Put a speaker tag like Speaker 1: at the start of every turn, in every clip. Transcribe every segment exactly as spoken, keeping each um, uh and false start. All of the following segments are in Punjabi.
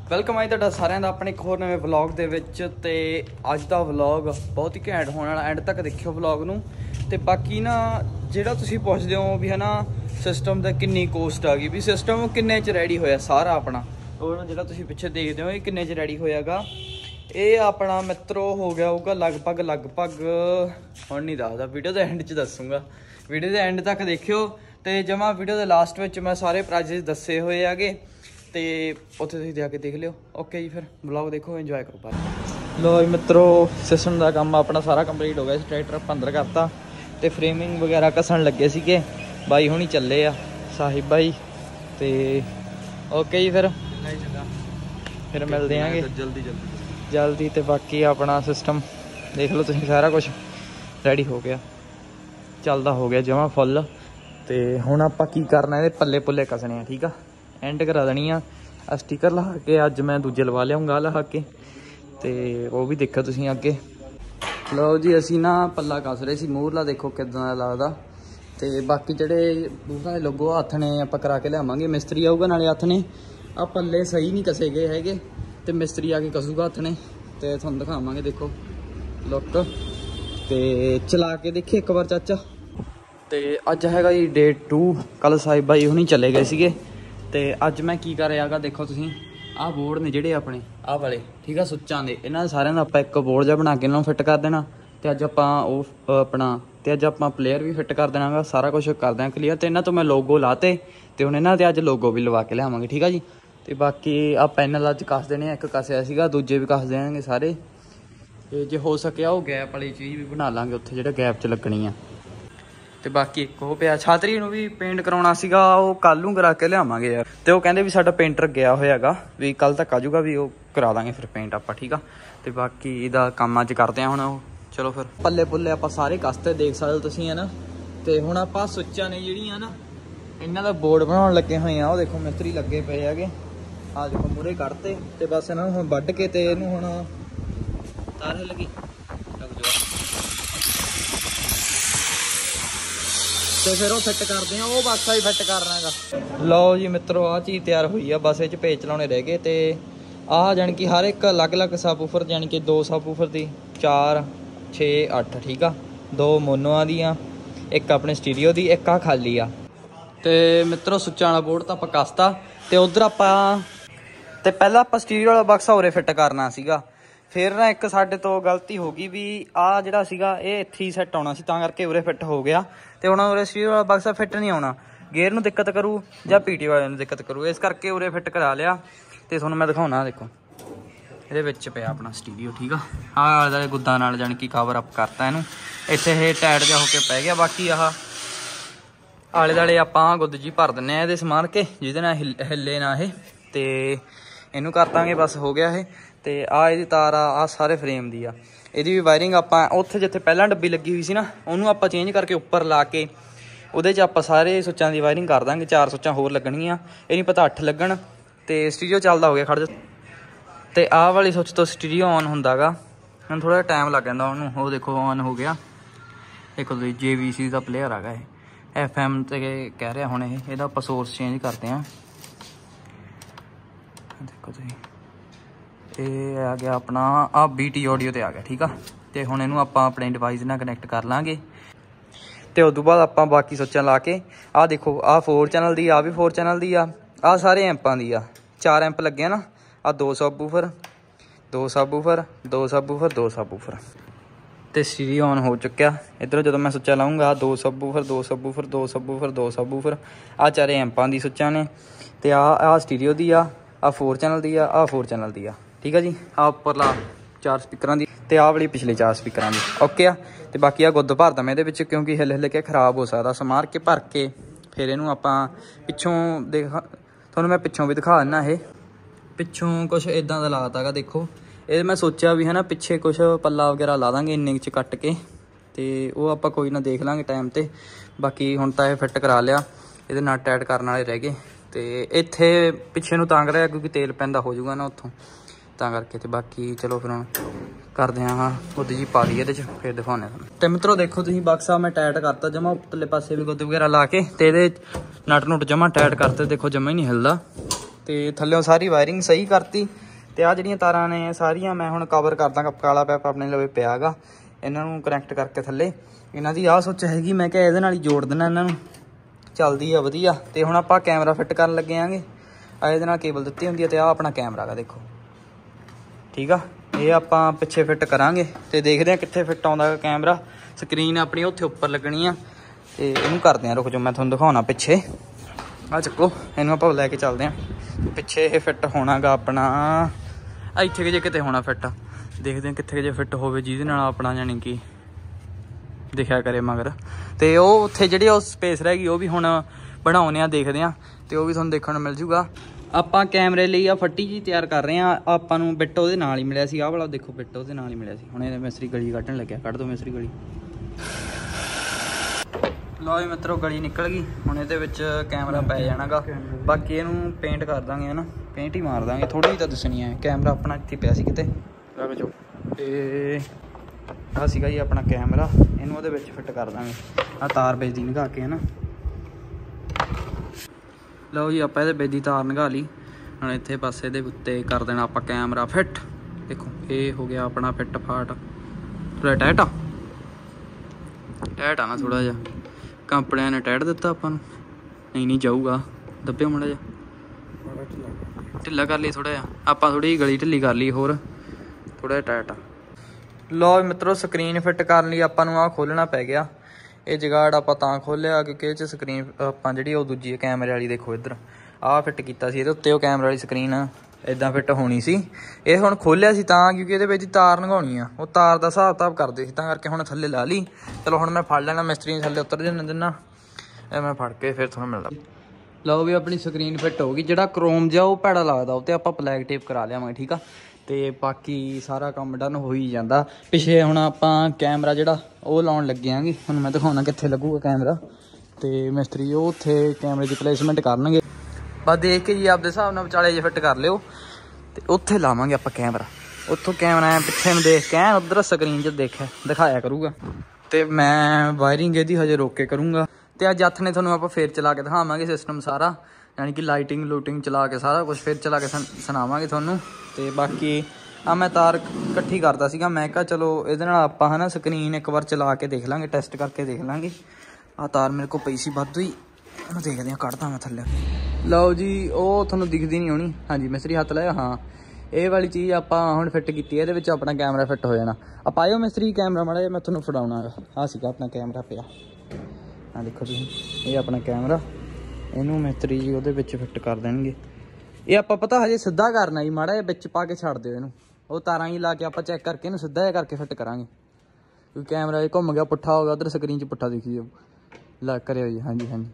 Speaker 1: ਵੈਲਕਮ ਹੈ ਤੁਹਾਡਾ ਸਾਰਿਆਂ ਦਾ ਆਪਣੇ ਇੱਕ ਹੋਰ ਨਵੇਂ ਵਲੌਗ ਦੇ ਵਿੱਚ। ਤੇ ਅੱਜ ਦਾ ਵਲੌਗ ਬਹੁਤ ਹੀ ਘੈਂਟ ਹੋਣ ਵਾਲਾ, ਐਂਡ ਤੱਕ ਦੇਖਿਓ ਵਲੌਗ ਨੂੰ। ਤੇ ਬਾਕੀ ਨਾ ਜਿਹੜਾ ਤੁਸੀਂ ਪੁੱਛਦੇ ਹੋ ਵੀ ਹੈ ਨਾ ਸਿਸਟਮ ਦਾ ਕਿੰਨੀ ਕੋਸਟ ਆ ਗਈ, ਵੀ ਸਿਸਟਮ ਕਿੰਨੇ 'ਚ ਰੈਡੀ ਹੋਇਆ ਸਾਰਾ ਆਪਣਾ, ਉਹ ਜਿਹੜਾ ਤੁਸੀਂ ਪਿੱਛੇ ਦੇਖਦੇ ਹੋ ਇਹ ਕਿੰਨੇ 'ਚ ਰੈਡੀ ਹੋਇਆਗਾ। ਇਹ ਆਪਣਾ ਮਿੱਤਰੋ ਹੋ ਗਿਆ ਹੋਊਗਾ ਲਗਭਗ ਲਗਭਗ ਹੁਣ ਨਹੀਂ ਦੱਸਦਾ, ਵੀਡੀਓ ਦੇ ਐਂਡ 'ਚ ਦੱਸੂਗਾ। ਵੀਡੀਓ ਦੇ ਐਂਡ ਤੱਕ ਦੇਖਿਓ। ਤੇ ਜਮਾ ਵੀਡੀਓ ਦੇ ਲਾਸਟ ਵਿੱਚ ਮੈਂ ਸਾਰੇ ਪ੍ਰਾਈਸਿਸ ਦੱਸੇ ਹੋਏ ਹੈਗੇ, ਤੇ ਉੱਥੇ ਤੁਸੀਂ ਜਾ ਕੇ ਦੇਖ ਲਿਓ। ਓਕੇ ਜੀ, ਫਿਰ ਵਲੌਗ ਦੇਖੋ, ਇੰਜੋਏ ਕਰੋ ਬਾਏ। ਲੋ ਜੀ ਮਿੱਤਰੋ, ਸਿਸਟਮ ਦਾ ਕੰਮ ਆਪਣਾ ਸਾਰਾ ਕੰਪਲੀਟ ਹੋ ਗਿਆ। ਟਰੈਕਟਰ ਆਪਾਂ ਅੰਦਰ ਕਰਤਾ ਤੇ ਫਰੇਮਿੰਗ ਵਗੈਰਾ ਘਸਣ ਲੱਗੇ ਸੀਗੇ, ਬਾਈ ਹੁਣੀ ਚੱਲੇ ਆ ਸਾਹਿਬ ਬਾਈ। ਤੇ ਓਕੇ ਜੀ, ਫਿਰ ਫਿਰ ਮਿਲਦੇ ਆਂਗੇ ਜਲਦੀ ਜਲਦੀ ਜਲਦੀ। ਤੇ ਬਾਕੀ ਆਪਣਾ ਸਿਸਟਮ ਦੇਖ ਲਓ ਤੁਸੀਂ, ਸਾਰਾ ਕੁਛ ਰੈਡੀ ਹੋ ਗਿਆ, ਚੱਲਦਾ ਹੋ ਗਿਆ ਜਮਾਂ ਫੁੱਲ। ਤੇ ਹੁਣ ਆਪਾਂ ਕੀ ਕਰਨਾ, ਇਹਦੇ ਪੱਲੇ ਪੁੱਲੇ ਕੱਸਣੇ ਆ, ਠੀਕ ਆ। ਐਂਡ ਕਰਾ ਦੇਣੀ ਆ। ਆ ਸਟੀਕਰ ਲਾ ਕੇ ਅੱਜ ਮੈਂ ਦੂਜੇ ਲਵਾ ਲਿਆਉਂਗਾ ਲਾ ਕੇ, ਤੇ ਉਹ ਵੀ ਦੇਖੋ ਤੁਸੀਂ ਅੱਗੇ। ਲਓ ਜੀ, ਅਸੀਂ ਨਾ ਪੱਲਾ ਕੱਸ ਰਹੇ ਸੀ ਮੂਹਰਲਾ, ਦੇਖੋ ਕਿੱਦਾਂ ਦਾ ਲੱਗਦਾ। ਤੇ ਬਾਕੀ ਜਿਹੜੇ ਦੂਸਰਾ ਦੇ ਲੋਗੋ ਹੱਥ ਨੇ ਆਪਾਂ ਕਰਾ ਕੇ ਲਿਆਵਾਂਗੇ, ਮਿਸਤਰੀ ਆਊਗਾ ਨਾਲੇ ਹੱਥ ਨੇ। ਆ ਪੱਲੇ ਸਹੀ ਨਹੀਂ ਕਸੇ ਗਏ ਹੈਗੇ, ਤੇ ਮਿਸਤਰੀ ਆ ਕੇ ਕਸੂਗਾ ਹੱਥ ਨੇ, ਤੇ ਤੁਹਾਨੂੰ ਦਿਖਾਵਾਂਗੇ। ਦੇਖੋ ਲੁੱਕ ਤੇ ਚਲਾ ਕੇ ਦੇਖੀ ਇੱਕ ਵਾਰ ਚਾਚਾ। ਤੇ ਅੱਜ ਹੈਗਾ ਜੀ ਡੇ ਟੂ। ਕੱਲ ਸਾਹਿਬ ਬਾਈ ਹੁਣੀ ਚਲੇ ਗਏ ਸੀਗੇ। ਤੇ ਅੱਜ ਮੈਂ ਕੀ ਕਰ ਰਿਹਾ ਹੈਗਾ, ਦੇਖੋ ਤੁਸੀਂ ਆਹ ਬੋਰਡ ਨੇ ਜਿਹੜੇ ਆਪਣੇ ਆਹ ਵਾਲੇ, ਠੀਕ ਆ, ਸੁੱਚਾਂ ਦੇ। ਇਹਨਾਂ ਸਾਰਿਆਂ ਦਾ ਆਪਾਂ ਇੱਕ ਬੋਰਡ ਜਿਹਾ ਬਣਾ ਕੇ ਇਹਨਾਂ ਨੂੰ ਫਿੱਟ ਕਰ ਦੇਣਾ। ਤੇ ਅੱਜ ਆਪਾਂ ਉਹ ਆਪਣਾ ਤੇ ਅੱਜ ਆਪਾਂ ਪਲੇਅਰ ਵੀ ਫਿੱਟ ਕਰ ਦੇਣਾ ਗਾ, ਸਾਰਾ ਕੁਛ ਕਰ ਦਿਆਂ ਕਲੀਅਰ। ਤੇ ਇਹਨਾਂ ਤੋਂ ਮੈਂ ਲੋਗੋ ਲਾਤੇ, ਤੇ ਹੁਣ ਇਹਨਾਂ ਦੇ ਅੱਜ ਲੋਗੋ ਵੀ ਲਵਾ ਕੇ ਲਿਆਵਾਂਗੇ, ਠੀਕ ਆ ਜੀ। ਤੇ ਬਾਕੀ ਆਹ ਪੈਨਲ ਅੱਜ ਕੱਸ ਦੇਣੇ ਆ, ਇੱਕ ਕੱਸਿਆ ਸੀਗਾ, ਦੂਜੇ ਵੀ ਕੱਸ ਦੇਣਗੇ ਸਾਰੇ। ਤੇ ਜੇ ਹੋ ਸਕਿਆ ਉਹ ਗੈਪ ਵਾਲੀ ਚੀਜ਼ ਵੀ ਬਣਾ ਲਾਂਗੇ ਉੱਥੇ, ਜਿਹੜੇ ਗੈਪ 'ਚ ਲੱਗਣੀ ਆ। ਤੇ ਬਾਕੀ ਇੱਕ ਉਹ ਪਿਆ ਛਾਤਰੀ ਨੂੰ ਵੀ ਪੇਂਟ ਕਰਾਉਣਾ ਸੀਗਾ, ਉਹ ਕੱਲ੍ਹ ਨੂੰ ਕਰਾ ਕੇ ਲਿਆਵਾਂਗੇ ਯਾਰ। ਤੇ ਉਹ ਕਹਿੰਦੇ ਵੀ ਸਾਡਾ ਪੇਂਟਰ ਗਿਆ ਹੋਇਆ ਹੈਗਾ, ਵੀ ਕੱਲ੍ਹ ਤੱਕ ਆ ਜਾਊਗਾ, ਵੀ ਉਹ ਕਰਾ ਦਾਂਗੇ ਫਿਰ ਪੇਂਟ ਆਪਾਂ, ਠੀਕ ਆ। ਤੇ ਬਾਕੀ ਇਹਦਾ ਕੰਮ ਅੱਜ ਕਰਦੇ ਹਾਂ ਹੁਣ ਉਹ। ਚਲੋ ਫਿਰ ਪੱਲੇ ਪੁੱਲੇ ਆਪਾਂ ਸਾਰੇ ਕੱਸਤੇ ਦੇਖ ਸਕਦੇ ਹੋ ਤੁਸੀਂ, ਹੈ ਨਾ। ਤੇ ਹੁਣ ਆਪਾਂ ਸੁੱਚਾਂ ਨੇ ਜਿਹੜੀਆਂ ਨਾ, ਇਹਨਾਂ ਦਾ ਬੋਰਡ ਬਣਾਉਣ ਲੱਗੇ ਹੋਏ ਆ। ਉਹ ਦੇਖੋ ਮਿਸਤਰੀ ਲੱਗੇ ਪਏ ਹੈਗੇ, ਆਹ ਦੇਖੋ ਮੂਹਰੇ ਕੱਢਤੇ। ਤੇ ਬਸ ਇਹਨਾਂ ਨੂੰ ਹੁਣ ਵੱਢ ਕੇ ਤੇ ਇਹਨੂੰ ਹੁਣ ਤਾਰ ਲੱਗੀ ਤੇ ਫਿਰ ਉਹ ਫਿੱਟ ਕਰਦੇ ਆ। ਉਹ ਬਾਕਸਾ ਹੀ ਫਿੱਟ ਕਰਨਾ ਹੈਗਾ। ਲਓ ਜੀ ਮਿੱਤਰੋ, ਆਹ ਚੀਜ਼ ਤਿਆਰ ਹੋਈ ਆ, ਬਸ ਇਹ 'ਚ ਪੇਚ ਲਾਉਣੇ ਰਹਿ ਗਏ। ਤੇ ਆਹ ਜਾਣੀ ਕਿ ਹਰ ਇੱਕ ਅਲੱਗ ਅਲੱਗ ਸਬਵੂਫਰ, ਜਾਣੀ ਕਿ ਦੋ ਸਬਵੂਫਰ ਦੀ ਚਾਰ ਛੇ ਅੱਠ, ਠੀਕ ਆ। ਦੋ ਮੋਨੋਆਂ ਦੀਆਂ, ਇੱਕ ਆਪਣੇ ਸਟੀਰੀਓ ਦੀ, ਇੱਕ ਆ ਖਾਲੀ ਆ। ਤੇ ਮਿੱਤਰੋ ਸੁੱਚਾਂ ਵਾਲਾ ਬੋਰਡ ਤਾਂ ਆਪਾਂ ਕੱਸਤਾ। ਤੇ ਉੱਧਰ ਆਪਾਂ ਤੇ ਪਹਿਲਾਂ ਆਪਾਂ ਸਟੀਰੀਓ ਵਾਲਾ ਬਕਸਾ ਉਰੇ ਫਿੱਟ ਕਰਨਾ ਸੀਗਾ। ਫਿਰ ਨਾ ਇੱਕ ਸਾਡੇ ਤੋਂ ਗਲਤੀ ਹੋ ਗਈ, ਵੀ ਆਹ ਜਿਹੜਾ ਸੀਗਾ ਇਹ ਇੱਥੇ ਹੀ ਸੈੱਟ ਆਉਣਾ ਸੀ, ਤਾਂ ਕਰਕੇ ਉਰੇ ਫਿੱਟ ਹੋ ਗਿਆ। ਤੇ ਹੁਣ ਉਰੇ ਸਟੀਰੀਓ ਵਾਲਾ ਬਕਸਾ ਫਿੱਟ ਨਹੀਂ ਆਉਣਾ, ਗੇਅਰ ਨੂੰ ਦਿੱਕਤ ਕਰੂ ਜਾਂ ਪੀਟੀ ਵਾਲਿਆਂ ਨੂੰ ਦਿੱਕਤ ਕਰੂ, ਇਸ ਕਰਕੇ ਉਰੇ ਫਿੱਟ ਕਰਾ ਲਿਆ। ਤੇ ਤੁਹਾਨੂੰ ਮੈਂ ਦਿਖਾਉਣਾ, ਦੇਖੋ ਇਹਦੇ ਵਿੱਚ ਪਿਆ ਆਪਣਾ ਸਟੀਰੀਓ, ਠੀਕ ਆ। ਆਹ ਆਲੇ ਦੁਆਲੇ ਗੁੱਦਾਂ ਨਾਲ ਜਾਣੀ ਕਿ ਕਵਰ ਅਪ ਕਰਤਾ ਇਹਨੂੰ, ਇੱਥੇ ਇਹ ਟਾਈਟ ਜਿਹਾ ਹੋ ਕੇ ਪੈ ਗਿਆ। ਬਾਕੀ ਆਹ ਆਲੇ ਦੁਆਲੇ ਆਪਾਂ ਗੁੱਦ ਜੀ ਭਰ ਦਿੰਦੇ ਹਾਂ ਇਹਦੇ ਸਮਾਰ ਕੇ, ਜਿਹਦੇ ਨਾਲ ਹਿੱਲ ਹਿੱਲੇ ਨਾ ਇਹ। ਤੇ ਇਹਨੂੰ ਕਰ ਦਾਂਗੇ, ਬਸ ਹੋ ਗਿਆ ਇਹ। ਤੇ ਆਹ ਇਹਦੀ ਤਾਰ ਆ, ਆਹ ਸਾਰੇ ਫਰੇਮ ਦੀ ਆ। ਇਹਦੀ ਵੀ ਵਾਇਰਿੰਗ ਆਪਾਂ ਉੱਥੇ ਜਿੱਥੇ ਪਹਿਲਾਂ ਡੱਬੀ ਲੱਗੀ ਹੋਈ ਸੀ ਨਾ, ਉਹਨੂੰ ਆਪਾਂ ਚੇਂਜ ਕਰਕੇ ਉੱਪਰ ਲਾ ਕੇ ਉਹਦੇ 'ਚ ਆਪਾਂ ਸਾਰੇ ਸੁੱਚਾਂ ਦੀ ਵਾਇਰਿੰਗ ਕਰ ਦਾਂਗੇ। ਚਾਰ ਸੁੱਚਾਂ ਹੋਰ ਲੱਗਣਗੀਆਂ, ਇਹ ਨਹੀਂ ਪਤਾ ਅੱਠ ਲੱਗਣ। ਤੇ ਸਟੀਰੀਓ ਚੱਲਦਾ ਹੋ ਗਿਆ, ਖੜ ਜਾ। ਤੇ ਆਹ ਵਾਲੀ ਸੁੱਚ ਤੋਂ ਸਟੀਰੀਓ ਔਨ ਹੁੰਦਾ ਗਾ, ਹੁਣ ਥੋੜ੍ਹਾ ਜਿਹਾ ਟਾਈਮ ਲੱਗ ਜਾਂਦਾ ਉਹਨੂੰ। ਉਹ ਦੇਖੋ ਔਨ ਹੋ ਗਿਆ। ਇੱਕ ਜੇ ਵੀ ਸੀ ਦਾ ਪਲੇਅਰ ਹੈਗਾ ਇਹ, ਐਫ ਐਮ 'ਤੇ ਕਹਿ ਰਿਹਾ ਹੁਣ ਇਹ। ਇਹਦਾ ਆਪਾਂ ਸੋਰਸ ਚੇਂਜ ਕਰਦੇ ਹਾਂ, ਦੇਖੋ ਤੁਸੀਂ। ਇਹ ਆ ਗਿਆ ਆਪਣਾ ਆਹ ਬੀ ਟੀ ਆਡੀਓ 'ਤੇ ਆ ਗਿਆ, ਠੀਕ ਆ। ਤੇ ਹੁਣ ਇਹਨੂੰ ਆਪਾਂ ਆਪਣੇ ਡਿਵਾਈਸ ਨਾਲ ਕਨੈਕਟ ਕਰ ਲਾਂਗੇ। ਤੇ ਉਸ ਤੋਂ ਬਾਅਦ ਆਪਾਂ ਬਾਕੀ ਸੁੱਚਾਂ ਲਾ ਕੇ, ਆਹ ਦੇਖੋ ਆਹ ਫੋਰ ਚੈਨਲ ਦੀ, ਆਹ ਵੀ ਫੋਰ ਚੈਨਲ ਦੀ ਆ, ਆਹ ਸਾਰੇ ਐਂਪਾਂ ਦੀ ਆ। ਚਾਰ ਐਂਪ ਲੱਗੇ ਆ ਨਾ, ਆਹ ਦੋ ਸਬਵੂਫਰ, ਦੋ ਸਬਵੂਫਰ, ਦੋ ਸਬਵੂਫਰ, ਦੋ ਸਬਵੂਫਰ। ਤੇ ਸਟੀਰੀਓ ਔਨ ਹੋ ਚੁੱਕਿਆ। ਇੱਧਰੋਂ ਜਦੋਂ ਮੈਂ ਸੁੱਚਾ ਲਾਊਂਗਾ, ਦੋ ਸਬਵੂਫਰ, ਦੋ ਸਬਵੂਫਰ, ਦੋ ਸਬਵੂਫਰ, ਦੋ ਸਬਵੂਫਰ, ਆਹ ਚਾਰੇ ਐਂਪਾਂ ਦੀ ਸੁੱਚਾਂ ਨੇ। ਤੇ ਆਹ ਆਹ ਸਟੀਰੀਓ ਦੀ ਆ, ਆਹ ਫੋਰ ਚੈਨਲ ਦੀ ਆ, ਆਹ ਫੋਰ ਚੈਨਲ ਦੀ ਆ, ਠੀਕ ਆ ਜੀ। ਆਹ ਉੱਪਰਲਾ ਚਾਰ ਸਪੀਕਰਾਂ ਦੀ, ਤੇ ਆਹ ਵਾਲੀ ਪਿਛਲੇ ਚਾਰ ਸਪੀਕਰਾਂ ਦੀ, ਓਕੇ ਆ। ਤੇ ਬਾਕੀ ਆਹ ਗੁੱਦ ਭਰ ਦਵਾਂ ਇਹਦੇ ਵਿੱਚ, ਕਿਉਂਕਿ ਹਿੱਲ ਹਿੱਲ ਕੇ ਖ਼ਰਾਬ ਹੋ ਸਕਦਾ। ਸਮਾਰ ਕੇ ਭਰ ਕੇ ਫਿਰ ਇਹਨੂੰ ਆਪਾਂ ਪਿੱਛੋਂ ਦੇਖ, ਤੁਹਾਨੂੰ ਮੈਂ ਪਿੱਛੋਂ ਵੀ ਦਿਖਾ ਦਿੰਦਾ। ਇਹ ਪਿੱਛੋਂ ਕੁਛ ਇੱਦਾਂ ਦਾ ਲਾਤਾ ਗਾ, ਦੇਖੋ। ਇਹ ਮੈਂ ਸੋਚਿਆ ਵੀ ਹੈ ਨਾ ਪਿੱਛੇ ਕੁਛ ਪੱਲਾ ਵਗੈਰਾ ਲਾ ਦਾਂਗੇ ਇੰਨੇ 'ਚ ਕੱਟ ਕੇ, ਤੇ ਉਹ ਆਪਾਂ ਕੋਈ ਨਾ ਦੇਖ ਲਾਂਗੇ ਟਾਈਮ 'ਤੇ। ਬਾਕੀ ਹੁਣ ਤਾਂ ਇਹ ਫਿੱਟ ਕਰਾ ਲਿਆ, ਇਹਦੇ ਨਾਲ ਟਾਈਟ ਕਰਨ ਵਾਲੇ ਰਹਿ ਗਏ। ਤੇ ਇੱਥੇ ਪਿੱਛੇ ਨੂੰ ਤਾਂ ਕਰ ਰਿਹਾ ਕਿਉਂਕਿ ਤੇਲ ਪੈਂਦਾ ਹੋ ਜਾਊਗਾ ਨਾ ਉੱਥੋਂ, ਤਾਂ ਕਰਕੇ। ਤੇ ਬਾਕੀ ਚਲੋ ਫਿਰ ਹੁਣ ਕਰਦੇ ਹਾਂ ਗੁੱਦ ਜੀ ਪਾ ਲਈ ਇਹਦੇ 'ਚ, ਫਿਰ ਦਿਖਾਉਂਦੇ ਤੁਹਾਨੂੰ। ਤੇ ਮਿੱਤਰੋ ਦੇਖੋ ਤੁਸੀਂ, ਬਕਸਾ ਮੈਂ ਟਾਈਟ ਕਰਤਾ ਜਮਾ, ਉੱਤਲੇ ਪਾਸੇ ਵੀ ਗੁੱਦ ਵਗੈਰਾ ਲਾ ਕੇ। ਤੇ ਇਹਦੇ ਨਟ ਨੁੱਟ ਜਮਾ ਟਾਈਟ ਕਰਤੇ, ਦੇਖੋ ਜਮਾ ਹੀ ਨਹੀਂ ਹਿਲਦਾ। ਤੇ ਥੱਲਿਓਂ ਸਾਰੀ ਵਾਇਰਿੰਗ ਸਹੀ ਕਰਤੀ ਤੇ ਆ ਜਿਹੜੀਆਂ ਤਾਰਾਂ ਨੇ ਸਾਰੀਆਂ ਮੈਂ ਹੁਣ ਕਵਰ ਕਰਦਾ। ਕਾਲਾ ਪੈਪ ਆਪਣੇ ਲਵੇ ਪਿਆ ਗਾ, ਇਹਨਾਂ ਨੂੰ ਕਨੈਕਟ ਕਰਕੇ ਥੱਲੇ ਇਹਨਾਂ ਦੀ ਆਹ ਸੋਚ ਹੈਗੀ ਮੈਂ ਕਿਹਾ ਇਹਦੇ ਨਾਲ ਹੀ ਜੋੜ ਦੇਣਾ ਇਹਨਾਂ ਨੂੰ, ਚੱਲਦੀ ਆ ਵਧੀਆ। ਤੇ ਹੁਣ ਆਪਾਂ ਕੈਮਰਾ ਫਿੱਟ ਕਰਨ ਲੱਗੇ ਆਂਗੇ। ਆ ਇਹਦੇ ਨਾਲ ਕੇਬਲ ਦਿੱਤੀ ਹੁੰਦੀ ਹੈ ਤੇ ਆਹ ਆਪਣਾ ਕੈਮਰਾ ਗਾ ਦੇਖੋ, ਠੀਕ ਆ। ਇਹ ਆਪਾਂ ਪਿੱਛੇ ਫਿੱਟ ਕਰਾਂਗੇ ਤੇ ਦੇਖਦੇ ਆ ਕਿੱਥੇ ਫਿੱਟ ਆਉਂਦਾ ਕੈਮਰਾ। ਸਕਰੀਨ ਆਪਣੀ ਉੱਥੇ ਉੱਪਰ ਲੱਗਣੀ ਆ ਤੇ ਇਹਨੂੰ ਕਰਦੇ ਆ, ਰੁਕ ਜਾਓ ਮੈਂ ਤੁਹਾਨੂੰ ਦਿਖਾਉਣਾ ਪਿੱਛੇ। ਆ ਚੱਕੋ ਇਹਨੂੰ ਆਪਾਂ ਲੈ ਕੇ ਚੱਲਦੇ ਆ ਪਿੱਛੇ। ਇਹ ਫਿੱਟ ਹੋਣਾ ਗਾ ਆਪਣਾ ਇੱਥੇ ਕਿ ਜੇ ਕਿਤੇ ਹੋਣਾ ਫਿੱਟ, ਦੇਖਦੇ ਆ ਕਿੱਥੇ ਜੇ ਫਿੱਟ ਹੋਵੇ ਜਿਹਦੇ ਨਾਲ ਆਪਣਾ ਜਾਣੀ ਕਿ ਦਿਖਿਆ ਕਰੇ ਮਗਰ। ਤੇ ਉਹ ਉੱਥੇ ਜਿਹੜੀ ਉਹ ਸਪੇਸ ਰਹਿ ਗਈ ਉਹ ਵੀ ਹੁਣ ਬਣਾਉਂਦੇ ਆ, ਦੇਖਦੇ ਆ ਤੇ ਉਹ ਵੀ ਤੁਹਾਨੂੰ ਦੇਖਣ ਨੂੰ ਮਿਲ ਜੂਗਾ। ਆਪਾਂ ਕੈਮਰੇ ਲਈ ਆ ਫੱਟੀ ਜੀ ਤਿਆਰ ਕਰ ਰਹੇ ਆ। ਆਪਾਂ ਨੂੰ ਬਿੱਟ ਉਹਦੇ ਨਾਲ ਹੀ ਮਿਲਿਆ ਸੀ, ਆਹ ਵਾਲਾ ਦੇਖੋ ਬਿੱਟ ਉਹਦੇ ਨਾਲ ਹੀ ਮਿਲਿਆ ਸੀ। ਹੁਣ ਇਹਦੇ ਮਿਸਤਰੀ ਗਲੀ ਕੱਢਣ ਲੱਗਿਆ, ਕੱਢ ਦੋ ਮਿਸਤਰੀ ਗਲੀ। ਲਓ ਜੀ ਮਿੱਤਰੋ ਗਲੀ ਨਿਕਲ ਗਈ। ਹੁਣ ਇਹਦੇ ਵਿੱਚ ਕੈਮਰਾ ਪੈ ਜਾਣਾ ਗਾ। ਬਾਕੀ ਇਹਨੂੰ ਪੇਂਟ ਕਰ ਦਾਂਗੇ ਹੈ ਨਾ, ਪੇਂਟ ਹੀ ਮਾਰ ਦਾਂਗੇ, ਥੋੜੀ ਜਿਹੀ ਤਾਂ ਦਿਸਣੀ ਹੈ। ਕੈਮਰਾ ਆਪਣਾ ਇੱਥੇ ਪਿਆ ਸੀ ਕਿਤੇ ਰੱਖ ਜੋ। ਤੇ ਆਹ ਸੀਗਾ ਜੀ ਆਪਣਾ ਕੈਮਰਾ, ਇਹਨੂੰ ਉਹਦੇ ਵਿੱਚ ਫਿੱਟ ਕਰ ਦਾਂਗੇ। ਆਹ ਤਾਰ ਬੇਦੀ ਨਿਕਾ ਕੇ ਹੈ ਨਾ। ਲਓ ਜੀ ਆਪਾਂ ਇਹਦੇ ਬੇਦੀ ਤਾਰ ਨਿਕਾ ਲਈ। ਹੁਣ ਇੱਥੇ ਪਾਸੇ ਦੇ ਉੱਤੇ ਕਰ ਦੇਣਾ ਆਪਾਂ ਕੈਮਰਾ ਫਿੱਟ। ਦੇਖੋ ਇਹ ਹੋ ਗਿਆ ਆਪਣਾ ਫਿੱਟ ਫਾਟ। ਥੋੜਾ ਟਾਈਟ ਆ, ਟਾਈਟ ਆ ਨਾ ਥੋੜਾ ਜਿਹਾ, ਕੰਪਨੀਆਂ ਨੇ ਟਾਈਟ ਦਿੱਤਾ ਆਪਾਂ ਨੂੰ। ਨਹੀਂ ਨਹੀਂ ਜਾਊਗਾ, ਦੱਬਿਓ ਮਾੜਾ ਜਿਹਾ, ਢਿੱਲਾ ਕਰ ਲਈ ਥੋੜਾ ਜਿਹਾ ਆਪਾਂ, ਥੋੜੀ ਜਿਹੀ ਗਲੀ ਢਿੱਲੀ ਕਰ ਲਈ ਹੋਰ, ਥੋੜਾ ਜਿਹਾ ਟਾਈਟ ਆ। ਲਓ ਮਿੱਤਰੋ ਸਕਰੀਨ ਫਿੱਟ ਕਰਨ ਲਈ ਆਪਾਂ ਨੂੰ ਆਹ ਖੋਲ੍ਹਣਾ ਪੈ ਗਿਆ। ਇਹ ਜਗਾੜ ਆਪਾਂ ਤਾਂ ਖੋਲ੍ਹਿਆ ਕਿਉਂਕਿ ਇਹ 'ਚ ਸਕਰੀਨ ਆਪਾਂ ਜਿਹੜੀ ਉਹ ਦੂਜੀ ਕੈਮਰੇ ਵਾਲੀ ਦੇਖੋ ਇੱਧਰ ਆਹ ਫਿੱਟ ਕੀਤਾ ਸੀ, ਇਹਦੇ ਉੱਤੇ ਉਹ ਕੈਮਰੇ ਵਾਲੀ ਸਕਰੀਨ ਇੱਦਾਂ ਫਿੱਟ ਹੋਣੀ ਸੀ। ਇਹ ਹੁਣ ਖੋਲ੍ਹਿਆ ਸੀ ਤਾਂ ਕਿਉਂਕਿ ਇਹਦੇ ਵਿੱਚ ਤਾਰ ਲੰਘਾਉਣੀ ਆ, ਉਹ ਤਾਰ ਦਾ ਹਿਸਾਬ ਕਿਤਾਬ ਕਰਦੇ ਸੀ ਤਾਂ ਕਰਕੇ ਹੁਣ ਥੱਲੇ ਲਾ ਲਈ। ਚਲੋ ਹੁਣ ਮੈਂ ਫੜ ਲੈਣਾ ਮਿਸਤਰੀ ਨੂੰ, ਥੱਲੇ ਉਤਰ ਜਾਣ ਦਿੰਦਾ, ਇਹ ਮੈਂ ਫੜ ਕੇ ਫਿਰ ਤੁਹਾਨੂੰ ਮਿਲਦਾ। ਲਓ ਵੀ ਆਪਣੀ ਸਕਰੀਨ ਫਿੱਟ ਹੋ ਗਈ। ਜਿਹੜਾ ਕ੍ਰੋਮ ਜਿਹਾ ਉਹ ਭੈੜਾ ਲੱਗਦਾ, ਉਹ 'ਤੇ ਆਪਾਂ ਬਲੈਕ ਟੇਪ ਕਰਾ ਲਿਆਵਾਂਗੇ, ਠੀਕ ਆ। ਤੇ ਬਾਕੀ ਸਾਰਾ ਕੰਮ ਡਨ ਹੋ ਹੀ ਜਾਂਦਾ। ਪਿੱਛੇ ਹੁਣ ਆਪਾਂ ਕੈਮਰਾ ਜਿਹੜਾ ਉਹ ਲਾਉਣ ਲੱਗੇ ਆਂਗੇ, ਹੁਣ ਮੈਂ ਦਿਖਾਉਣਾ ਕਿੱਥੇ ਲੱਗੂਗਾ ਕੈਮਰਾ। ਤੇ ਮਿਸਤਰੀ ਉਹ ਉੱਥੇ ਕੈਮਰੇ ਦੀ ਪਲੇਸਮੈਂਟ ਕਰਨਗੇ, ਬਸ ਦੇਖ ਕੇ ਜੀ ਆਪਦੇ ਹਿਸਾਬ ਨਾਲ ਵਿਚਾਲੇ ਜੇ ਫਿੱਟ ਕਰ ਲਿਓ। ਤੇ ਉੱਥੇ ਲਾਵਾਂਗੇ ਆਪਾਂ ਕੈਮਰਾ, ਉੱਥੋਂ ਕੈਮਰਾ ਐ ਪਿੱਛੇ ਨੂੰ ਦੇਖ ਕੇ ਐਨ ਉੱਧਰ ਸਕਰੀਨ 'ਚ ਦੇਖਿਆ ਦਿਖਾਇਆ ਕਰੂਗਾ। ਤੇ ਮੈਂ ਵਾਇਰਿੰਗ ਇਹਦੀ ਹਜੇ ਰੋਕ ਕੇ ਕਰੂੰਗਾ। ਤੇ ਅੱਜ ਹੱਥ ਨੇ ਤੁਹਾਨੂੰ ਆਪਾਂ ਫੇਰ ਚਲਾ ਕੇ ਦਿਖਾਵਾਂਗੇ ਸਿਸਟਮ ਸਾਰਾ, ਯਾਨੀ ਕਿ ਲਾਈਟਿੰਗ ਲੂਟਿੰਗ ਚਲਾ ਕੇ ਸਾਰਾ ਕੁਛ ਫਿਰ ਚਲਾ ਕੇ ਸੁਣਾਵਾਂਗੇ ਤੁਹਾਨੂੰ। ਤੇ ਬਾਕੀ ਆ ਮੈਂ ਤਾਰ ਇਕੱਠੀ ਕਰਦਾ ਸੀਗਾ, ਮੈਂ ਕਿਹਾ ਚਲੋ ਇਹਦੇ ਨਾਲ ਆਪਾਂ ਹੈ ਨਾ ਸਕਰੀਨ ਇੱਕ ਵਾਰ ਚਲਾ ਕੇ ਦੇਖ ਲਾਂਗੇ, ਟੈਸਟ ਕਰਕੇ ਦੇਖ ਲਾਂਗੇ। ਆਹ ਤਾਰ ਮੇਰੇ ਕੋਲ ਪਈ ਸੀ ਵਾਧੂ ਹੀ, ਉਹਨੂੰ ਦੇਖਦੇ ਹਾਂ ਕੱਢਦਾ ਮੈਂ ਥੱਲੇ। ਲਓ ਜੀ ਉਹ ਤੁਹਾਨੂੰ ਦਿਖਦੀ ਨਹੀਂ ਹੋਣੀ, ਹਾਂਜੀ ਮਿਸਤਰੀ ਹੱਥ ਲਾਇਆ। ਹਾਂ ਇਹ ਵਾਲੀ ਚੀਜ਼ ਆਪਾਂ ਹੁਣ ਫਿੱਟ ਕੀਤੀ, ਇਹਦੇ ਵਿੱਚ ਆਪਣਾ ਕੈਮਰਾ ਫਿੱਟ ਹੋ ਜਾਣਾ। ਆਪਾਂ ਆਇਓ ਮਿਸਤਰੀ ਕੈਮਰਾ ਮਾੜਾ ਜਿਹਾ ਮੈਂ ਤੁਹਾਨੂੰ ਫੜਾਉਣਾ ਗਾ। ਆਹ ਸੀਗਾ ਆਪਣਾ ਕੈਮਰਾ ਪਿਆ, ਆਹ ਦੇਖੋ ਤੁਸੀਂ, ਇਹ ਆਪਣਾ ਕੈਮਰਾ। ਇਹਨੂੰ ਮਿਸਤਰੀ ਜੀ ਉਹਦੇ ਵਿੱਚ ਫਿੱਟ ਕਰ ਦੇਣਗੇ। ਇਹ ਆਪਾਂ ਪਤਾ ਹਜੇ ਸਿੱਧਾ ਕਰਨਾ ਜੀ, ਮਾੜਾ ਜਿਹਾ ਵਿੱਚ ਪਾ ਕੇ ਛੱਡ ਦਿਓ ਇਹਨੂੰ, ਉਹ ਤਾਰਾਂ ਹੀ ਲਾ ਕੇ ਆਪਾਂ ਚੈੱਕ ਕਰਕੇ ਇਹਨੂੰ ਸਿੱਧਾ ਜਿਹਾ ਕਰਕੇ ਫਿੱਟ ਕਰਾਂਗੇ। ਕਿਉਂਕਿ ਕੈਮਰਾ ਜੇ ਘੁੰਮ ਗਿਆ ਪੁੱਠਾ ਹੋ ਗਿਆ ਉੱਧਰ ਸਕਰੀਨ 'ਚ ਪੁੱਠਾ ਦਿਖੀ ਜਾਊ। ਲਾ ਕਰਿਓ ਜੀ, ਹਾਂਜੀ ਹਾਂਜੀ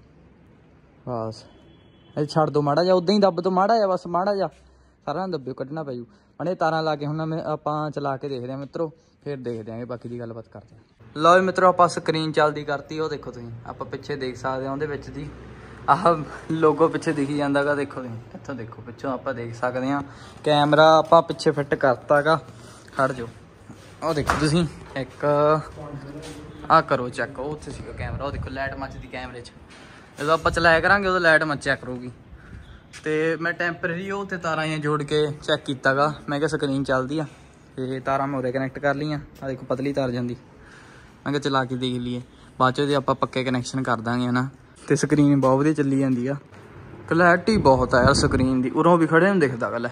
Speaker 1: ਬਸ ਇਹ ਛੱਡ ਦਿਓ ਮਾੜਾ ਜਿਹਾ, ਉੱਦਾਂ ਹੀ ਦੱਬ ਦਿਓ ਮਾੜਾ ਜਿਹਾ, ਬਸ ਮਾੜਾ ਜਿਹਾ ਸਾਰਾ ਦੱਬਿਓ, ਕੱਢਣਾ ਪੈ ਜੂ। ਹੁਣ ਇਹ ਤਾਰਾਂ ਲਾ ਕੇ ਹੁਣ ਮੈਂ ਆਪਾਂ ਚਲਾ ਕੇ ਦੇਖਦੇ ਹਾਂ ਮਿੱਤਰੋ, ਫਿਰ ਦੇਖਦੇ ਆਂਗੇ ਬਾਕੀ ਦੀ ਗੱਲਬਾਤ ਕਰਦੇ ਹਾਂ। ਲਓ ਮਿੱਤਰੋ ਆਪਾਂ ਸਕਰੀਨ ਚੱਲਦੀ ਕਰਤੀ, ਉਹ ਦੇਖੋ ਤੁਸੀਂ ਆਪਾਂ ਪਿੱਛੇ ਦੇਖ ਸਕਦੇ ਹੋ ਉਹਦੇ ਵਿੱਚ ਦੀ ਆਹ ਲੋਗੋ ਪਿੱਛੇ ਦਿਖੀ ਜਾਂਦਾ ਗਾ, ਦੇਖੋ ਤੁਸੀਂ ਇੱਥੋਂ ਦੇਖੋ ਪਿੱਛੋਂ ਆਪਾਂ ਦੇਖ ਸਕਦੇ ਹਾਂ। ਕੈਮਰਾ ਆਪਾਂ ਪਿੱਛੇ ਫਿੱਟ ਕਰਤਾ ਗਾ, ਖੜ ਜਾਓ ਉਹ ਦੇਖੋ ਤੁਸੀਂ ਇੱਕ ਆਹ ਕਰੋ ਚੈੱਕ, ਉਹ ਉੱਥੇ ਸੀਗਾ ਕੈਮਰਾ, ਉਹ ਦੇਖੋ ਲਾਈਟ ਮੱਚਦੀ ਕੈਮਰੇ 'ਚ, ਜਦੋਂ ਆਪਾਂ ਚਲਾਇਆ ਕਰਾਂਗੇ ਉਦੋਂ ਲਾਈਟ ਮੱਚਿਆ ਕਰੂਗੀ। ਤੇ ਮੈਂ ਟੈਂਪਰੇਰੀ ਉਹ ਉੱਥੇ ਤਾਰਾਂ ਜਿਹੀਆਂ ਜੋੜ ਕੇ ਚੈੱਕ ਕੀਤਾ ਗਾ, ਮੈਂ ਕਿਹਾ ਸਕਰੀਨ ਚੱਲਦੀ ਆ। ਤੇ ਤਾਰਾਂ ਮੈਂ ਉਰੇ ਕਨੈਕਟ ਕਰ ਲਈਆਂ, ਆਹ ਦੇਖੋ ਪਤਲੀ ਤਾਰ ਜਾਂਦੀ, ਮੈਂ ਕਿਹਾ ਚਲਾ ਕੇ ਦੇਖ ਲਈਏ, ਬਾਅਦ 'ਚ ਇਹਦੇ ਆਪਾਂ ਪੱਕੇ ਕਨੈਕਸ਼ਨ ਕਰ ਦਾਂਗੇ ਹੈ ਨਾ। ਤੇ ਸਕਰੀਨ ਬਹੁਤ ਵਧੀਆ ਚੱਲੀ ਜਾਂਦੀ ਆ, ਕਲੈਰਿਟੀ ਬਹੁਤ ਆ ਯਾਰ ਸਕਰੀਨ ਦੀ, ਉਰੋਂ ਵੀ ਖੜੇ ਨੂੰ ਦਿਖਦਾ ਗੱਲ ਹੈ,